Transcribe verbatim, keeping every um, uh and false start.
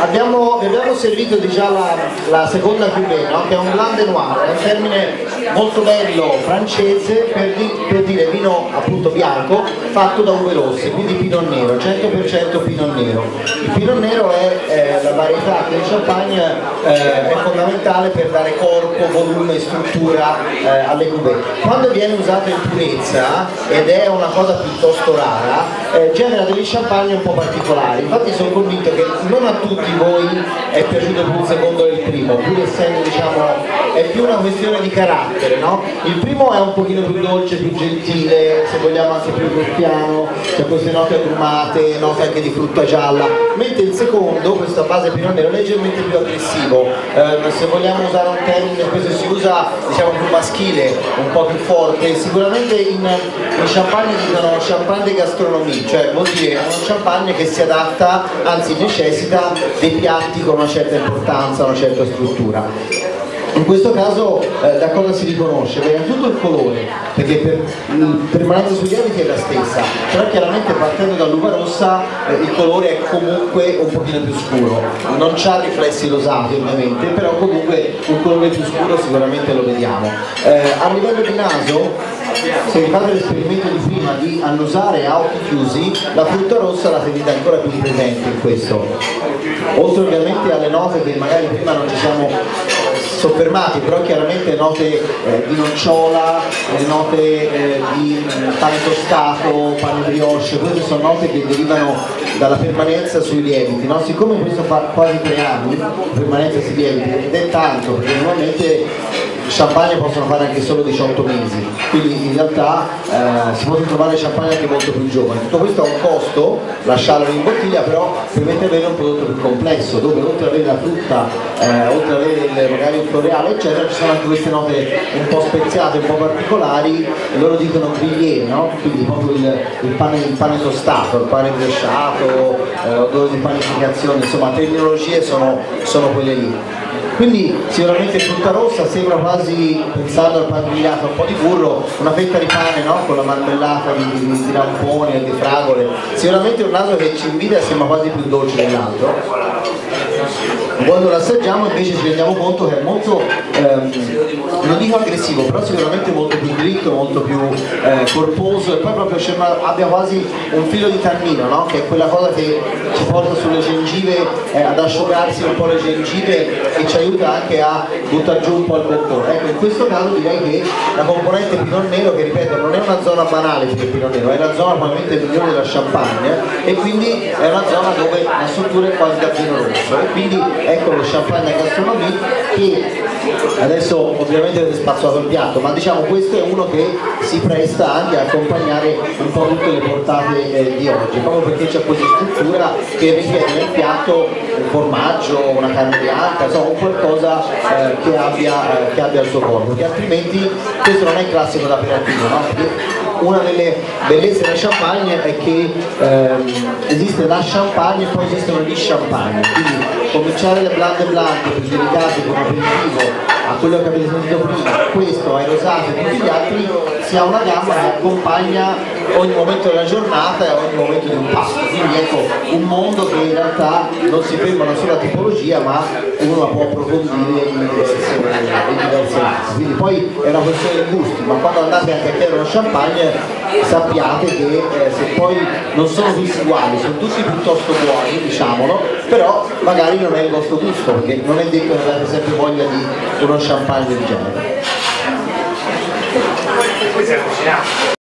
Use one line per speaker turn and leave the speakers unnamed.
abbiamo, vi abbiamo servito di già la, la seconda cuvée, no? Che è un Blanc de Noir, è un termine molto bello francese per, di, per dire vino appunto bianco fatto da uve rosse, quindi pinot nero, cento per cento pinot nero. Il pinot nero è eh, la varietà del champagne, eh, è fondamentale per dare corpo, volume, struttura eh, alle cuvée. Quando viene usato in purezza, ed è una cosa piuttosto rara, eh, genera degli champagne un po' particolari. Infatti sono convinto che non a tutti voi è piaciuto più il secondo del primo, pur essendo, diciamo, è più una questione di carattere, no? Il primo è un pochino più dolce, più gentile, se vogliamo anche più ruffiano, c'è queste note agrumate, note anche di frutta gialla, mentre il secondo, questo a base pinot nero, è leggermente più aggressivo, eh, se vogliamo usare un termine, questo si usa, diciamo, più maschile, un po' più forte. Sicuramente in, in champagne dicono champagne de gastronomie, cioè vuol dire un champagne che si adatta, anzi necessita dei piatti con una certa importanza, una certa struttura. In questo caso eh, da cosa si riconosce? Beh, innanzitutto il colore, perché per il permanenza sugli abiti è la stessa, però chiaramente partendo dall'uva rossa eh, il colore è comunque un pochino più scuro, non c'ha riflessi rosati ovviamente, però comunque un colore più scuro sicuramente lo vediamo. Eh, a livello di naso, se vi fate l'esperimento di prima di annusare a occhi chiusi, la frutta rossa la sentite ancora più presente in questo, oltre ovviamente alle note che magari prima non ci siamo soffermati, però chiaramente note eh, di nocciola, le note eh, di pane tostato, pane brioche, queste sono note che derivano dalla permanenza sui lieviti, no? Siccome questo fa quasi tre anni, la permanenza sui lieviti, ed è tanto, perché normalmente champagne possono fare anche solo diciotto mesi, quindi in realtà eh, si possono trovare champagne anche molto più giovani. Tutto questo ha un costo, lasciarlo in bottiglia, però permette di avere un prodotto più complesso, dove oltre ad avere la frutta, eh, oltre ad avere il, magari il floreale eccetera, ci sono anche queste note un po' speziate, un po' particolari, e loro dicono grillé, no? Quindi proprio il, il, pane, il pane tostato, il pane briochato, eh, odore di panificazione, insomma terminologie sono, sono quelle lì. Quindi sicuramente frutta rossa sembra quasi, pensando al pane grigliato, un po' di burro, una fetta di pane, no? Con la marmellata di, di, di lampone e di fragole, sicuramente un naso che ci invita e sembra quasi più dolce dell'altro. Quando lo assaggiamo invece ci rendiamo conto che è molto, ehm, non dico aggressivo, però sicuramente molto più dritto, molto più eh, corposo, e poi proprio sembra abbia quasi un filo di tannino, no? Che è quella cosa che ci porta sulle gengive eh, ad asciugarsi un po' le gengive e ci aiuta anche a buttare giù un po' il boccone. Ecco, in questo caso direi che la componente pinot nero, che ripeto non è una zona banale per il pinot nero, è la zona probabilmente migliore della champagne, e quindi è una zona dove la struttura è quasi da vino rosso, e quindi ecco lo champagne a gastronomie, che adesso ovviamente avete spazzato il piatto, ma diciamo questo è uno che si presta anche a accompagnare un po' tutte le portate eh, di oggi, proprio perché c'è questa struttura che richiede nel piatto un formaggio, una carne bianca, insomma un qualcosa eh, che, abbia, eh, che abbia il suo corpo, perché altrimenti questo non è il classico da aperitivo, no? Perché una delle bellezze del champagne è che ehm, esiste la champagne e poi esistono gli champagne, quindi cominciare le Blanc de Blanc più delicati come aperitivo, a quello che avete sentito prima, questo, ai rosati e tutti gli altri, si ha una gamma che accompagna ogni momento della giornata e ogni momento di un pasto. Quindi ecco un mondo che in realtà non si ferma una sola tipologia, ma uno la può approfondire in diverse, in diverse razze. Quindi poi è una questione di gusti, ma quando andate anche a chiedere uno champagne sappiate che eh, se poi non sono tutti uguali, sono tutti piuttosto buoni, diciamolo, però magari non è il vostro gusto, perché non è detto che avete sempre voglia di uno champagne del genere.